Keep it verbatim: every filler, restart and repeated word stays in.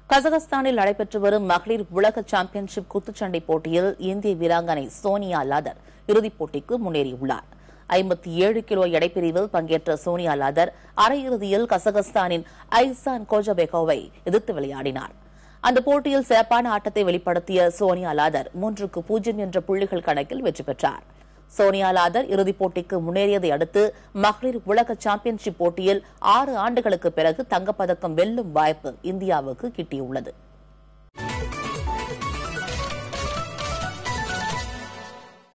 கசகஸ்தானில் நடைபெற்று வரும் மகளிர் உலக சாம்பியன்ஷிப் குத்துச்சண்டை போட்டியில் இந்திய வீராங்கனை சோனியா லாதர் இறுதிப் போட்டிக்கு முன்னேறியுள்ளார். ஐம்பத்தி ஏழு கிலோ எடைப்பிரிவில் பங்கேற்ற சோனியா லாதர் அரையிறுதியில் கசகஸ்தானின் ஐசான் கோஜபெகோவை எதிர்த்து விளையாடினார். அந்த போட்டியில் சிறப்பான ஆட்டத்தை வெளிப்படுத்திய சோனியா லாதர் மூன்றுக்கு பூஜ்ஜியம் என்ற புள்ளிகள் கணக்கில் வெற்றி பெற்றார். சோனியா லாதர் இறுதிப் போட்டிக்கு முன்னேறியதை அடுத்து மகளிர் உலக சாம்பியன்ஷிப் போட்டியில் ஆறு ஆண்டுகளுக்கு பிறகு தங்கப்பதக்கம் வெல்லும் வாய்ப்பு இந்தியாவுக்கு கிட்டியுள்ளது.